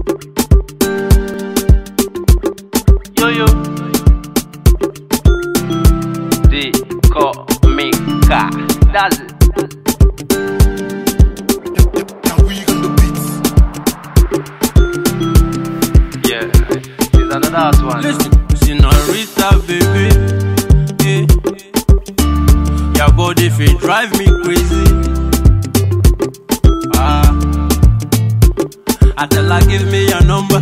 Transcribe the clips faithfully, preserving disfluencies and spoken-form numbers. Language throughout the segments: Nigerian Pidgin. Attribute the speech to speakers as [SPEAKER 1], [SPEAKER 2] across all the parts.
[SPEAKER 1] Yo yo, D Comica, that's it. Yeah, it's another hot one.
[SPEAKER 2] Listen, Senorita, baby, yeah. Your body fit drive me crazy. Ah, I tell her give me your number.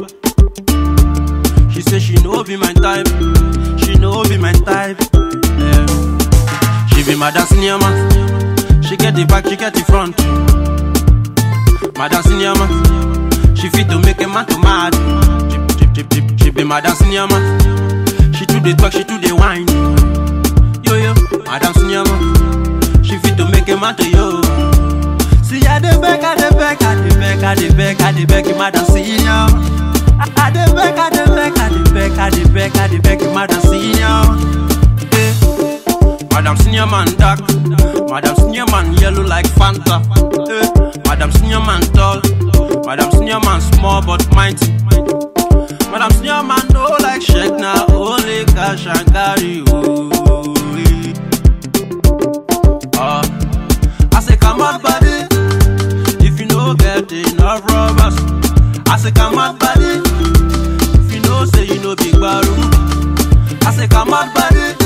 [SPEAKER 2] She say she know be my type. She know be my type. Yeah. She be my dancing man. She get the back, she get the front. My dancing man. She fit to make a man to mad. She, she, she, she, she be my dancing man. She do the talk, she do the wine. Yo yo, my dancing man. She fit to make a man to yo. See I the back, I the back, I the back, I the back, I the back, my dancing man. I the back, I the back, I the back, I the back, I the back, my dancing man. Madam Senior Man dark, Madam Senior Man yellow like Fanta. Eh. Madam Senior Man tall, Madam Senior Man small but mighty. Madam Senior Man no like shake now, only cash and carry. Oh, uh. I say come on buddy, if you no get enough robbers. I say come on buddy, if you know say you no big barroom. I say come on buddy,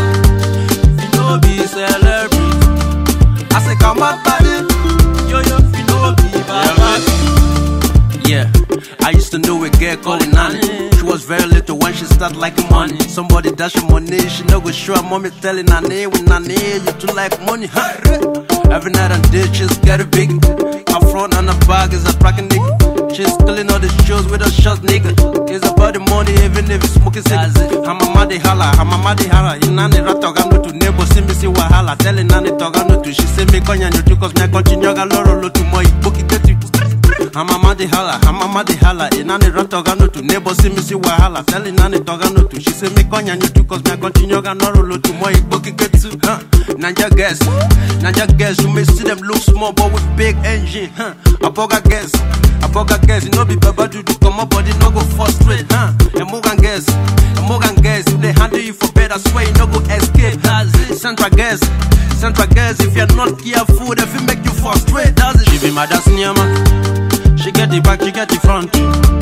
[SPEAKER 2] be celebrity. I say come on buddy, yo yo fi no be bad. Yeah, I used to know a girl called Nani. She was very little when she start liking money. Somebody dash her money, she no go show her mommy telling Nani, when Nani you too like money, huh? Every night and day she's get it big. Her front and her back is a bracket nigga. She's killing all the shows with her shots, nigga. It's about the money, even if it's smoking cigarettes. Her mama de holla, her mama de holla. You nani ratoga no to neighbor, see me see wahala. Telling nani toga no to. She say me konya no to, cause me continue ga loro lo to moi boki get you. Her mama de holla, her mama de holla. You nani ratoga no to neighbor, see me see wahala. Telling nani toga no to. She say me konya no to, cause me continue ga loro lo to moi boki get you. Huh? Nanja guess, Nanja guess. You may see them look small, but with big engine. Huh? I boga guess. I forgot guess, you know be baba do do come up, body no go frustrate, huh? And Morgan guess, and Morgan guess, if they handle you for bed, I swear you no go escape. That's it. Central guess, Central guess, if you're not careful, if it make you frustrate, that's it. She be my dancing man, she get the back, she get the front.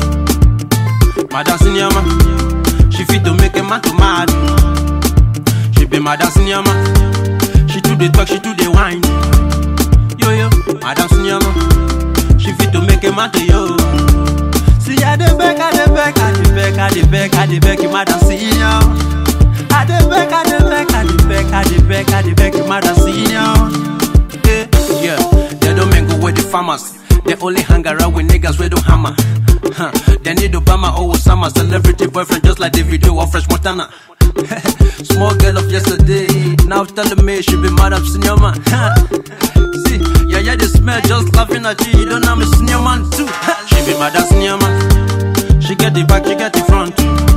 [SPEAKER 2] My dancing man, she fit to make a man to mad. She be my dancing man, she do the talk, she do the wine. Yo yo, my dancing man. She fit to make a man to yo. See I the back, I the back, I the back, I the back, I the back, madam senior. I the back, I the back, I the back, I the back, I the back, madam senior. Yeah, they don't mingle with the farmers. They only hang around with niggas with no hammer. Huh. They need Obama or Osama, celebrity boyfriend just like the video of Fresh Montana. Small girl of yesterday, now telling me she be madam senior man. See, yeah, yeah, they smell just laughing at you. You don't know me senior man too. She be my senior man. She get the back, she get the front.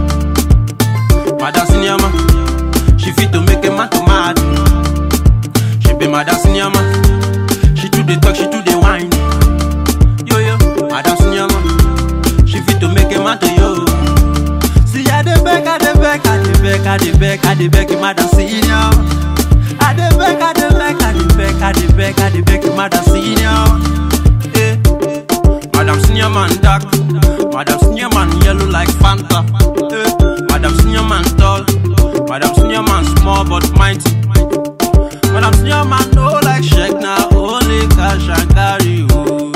[SPEAKER 2] My senior man. She fit to make a man to mad. She be my senior man. She do the talk, she do the wine. Yo yo, my senior man. She fit to make a man to yo. See, I the back, I the back, I the back, I the back, I the back, my senior. I the back, I the back, I the back, I the back, I the back, madam senior. Eh. Madam Senior Man dark, Madam Senior Man yellow like Fanta. Eh. Madam Senior Man tall, Madam Senior Man small but mighty. Madam Senior Man no like shake now, only cash and carry. Oh.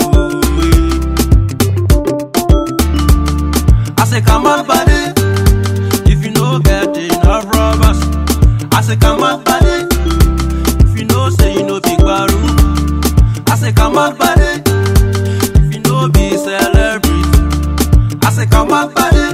[SPEAKER 2] I say come on buddy, if you no get enough robbers. I say come on buddy, say you know big barroom. I say come on buddy, if you know be celebrity. I say come on buddy,